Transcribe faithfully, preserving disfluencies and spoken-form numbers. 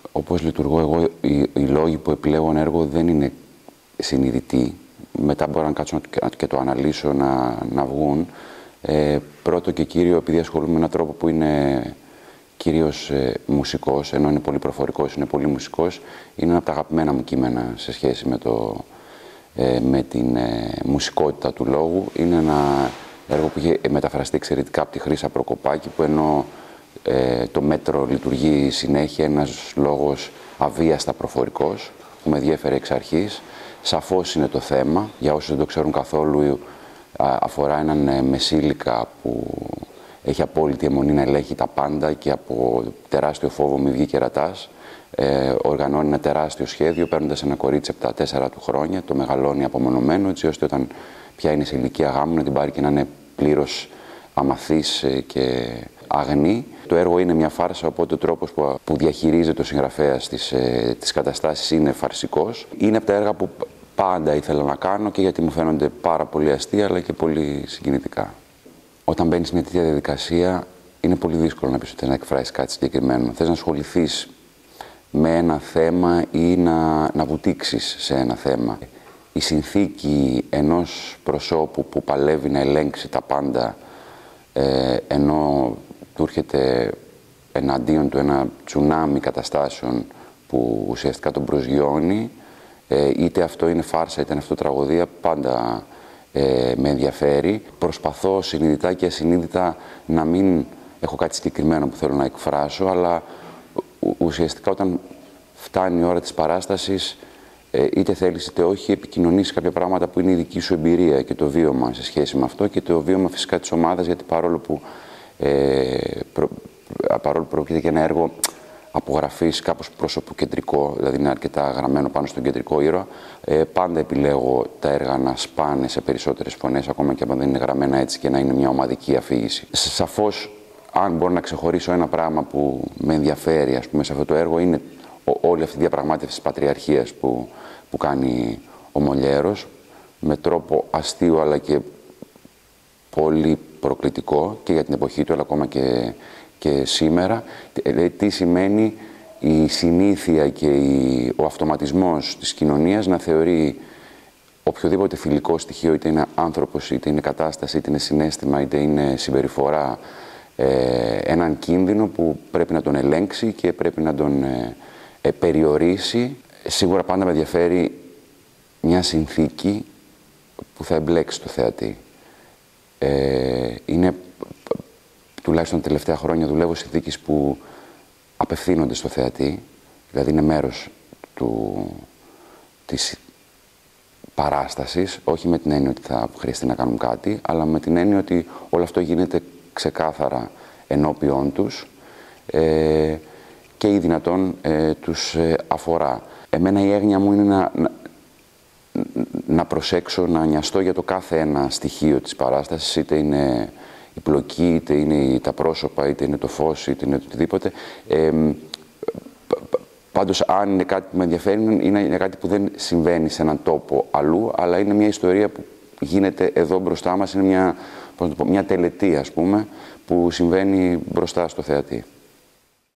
Όπως λειτουργώ εγώ, οι, οι λόγοι που επιλέγω ένα έργο δεν είναι συνειδητοί. Μετά μπορώ να κάτσω να, και το αναλύσω, να, να βγουν. Ε, πρώτο και κύριο, επειδή ασχολούμαι με έναν τρόπο που είναι κυρίως ε, μουσικός, ενώ είναι πολύ προφορικός, είναι πολύ μουσικός, είναι ένα από τα αγαπημένα μου κείμενα σε σχέση με, το, ε, με την ε, μουσικότητα του λόγου. Είναι ένα έργο που είχε μεταφραστεί εξαιρετικά από τη Χρύσα Προκοπάκη, που ενώ ε, το μέτρο λειτουργεί συνέχεια, ένας λόγος αβίαστα προφορικός, που με διέφερε εξ αρχής. Σαφώς είναι το θέμα, για όσους δεν το ξέρουν καθόλου, αφορά έναν μεσήλικα που έχει απόλυτη αιμονή να ελέγχει τα πάντα και από τεράστιο φόβο μη βγει κερατάς. Ε, οργανώνει ένα τεράστιο σχέδιο, παίρνοντας ένα κορίτσι από τα τέσσερα του χρόνια, το μεγαλώνει απομονωμένο, έτσι ώστε όταν πια είναι σε ηλικία γάμου να την πάρει και να είναι πλήρως αμαθής και αγνή. Το έργο είναι μια φάρσα, οπότε ο τρόπος που, που διαχειρίζεται ο συγγραφέας τις, ε, τις καταστάσεις είναι φαρσικός. Είναι από τα έργα που πάντα ήθελα να κάνω και γιατί μου φαίνονται πάρα πολύ αστεία αλλά και πολύ συγκινητικά. Όταν μπαίνεις σε μια τέτοια διαδικασία, είναι πολύ δύσκολο να πεις ότι θες να εκφράσεις κάτι συγκεκριμένο. Θες να ασχοληθείς με ένα θέμα ή να, να βουτήξεις σε ένα θέμα. Η συνθήκη ενός προσώπου που παλεύει να ελέγξει τα πάντα, ε, ενώ του έρχεται εναντίον του ένα τσουνάμι καταστάσεων που ουσιαστικά τον προσγειώνει, ε, είτε αυτό είναι φάρσα είτε είναι αυτό τραγωδία, πάντα ε, με ενδιαφέρει. Προσπαθώ συνειδητά και ασυνείδητα να μην έχω κάτι συγκεκριμένο που θέλω να εκφράσω, αλλά ουσιαστικά όταν φτάνει η ώρα της παράστασης, ε, είτε θέλεις είτε όχι, επικοινωνείς κάποια πράγματα που είναι η δική σου εμπειρία και το βίωμα σε σχέση με αυτό και το βίωμα φυσικά της ομάδας, γιατί παρόλο που, ε, προ, παρόλο που πρόκειται για ένα έργο απογραφής κάπως προσωποκεντρικό, δηλαδή είναι αρκετά γραμμένο πάνω στον κεντρικό ήρωα, ε, πάντα επιλέγω τα έργα να σπάνε σε περισσότερες φωνές, ακόμα και αν δεν είναι γραμμένα έτσι, και να είναι μια ομαδική αφήγηση. Σαφώς, αν μπορώ να ξεχωρίσω ένα πράγμα που με ενδιαφέρει, ας πούμε, σε αυτό το έργο, είναι όλη αυτή η διαπραγμάτευση της πατριαρχίας που, που κάνει ο Μολιέρος, με τρόπο αστείο αλλά και πολύ προκλητικό και για την εποχή του, αλλά ακόμα και, και σήμερα. Τι σημαίνει η συνήθεια και η, ο αυτοματισμός της κοινωνίας να θεωρεί οποιοδήποτε φιλικό στοιχείο, είτε είναι άνθρωπος, είτε είναι κατάσταση, είτε είναι συναίσθημα, είτε είναι συμπεριφορά, ε, έναν κίνδυνο που πρέπει να τον ελέγξει και πρέπει να τον ε, ε, περιορίσει. Σίγουρα πάντα με ενδιαφέρει μια συνθήκη που θα εμπλέξει το θεατή. Ε, είναι, τουλάχιστον τα τελευταία χρόνια, δουλεύω συνθήκες που απευθύνονται στο θεατή, δηλαδή είναι μέρος του, της παράστασης, όχι με την έννοια ότι θα χρειαστεί να κάνουν κάτι, αλλά με την έννοια ότι όλο αυτό γίνεται ξεκάθαρα ενώπιον τους ε, και ή δυνατόν ε, τους ε, αφορά. Εμένα η έγνοια μου είναι να, να, να προσέξω, να νοιαστώ για το κάθε ένα στοιχείο της παράστασης, είτε είναι η πλοκή, είτε είναι τα πρόσωπα, είτε είναι το φως, είτε είναι το οτιδήποτε. Ε, Πάντως, αν είναι κάτι που με ενδιαφέρει, είναι, είναι κάτι που δεν συμβαίνει σε έναν τόπο αλλού, αλλά είναι μια ιστορία που γίνεται εδώ μπροστά μας, είναι μια, πώς να το πω, μια τελετή, ας πούμε, που συμβαίνει μπροστά στο θεατή.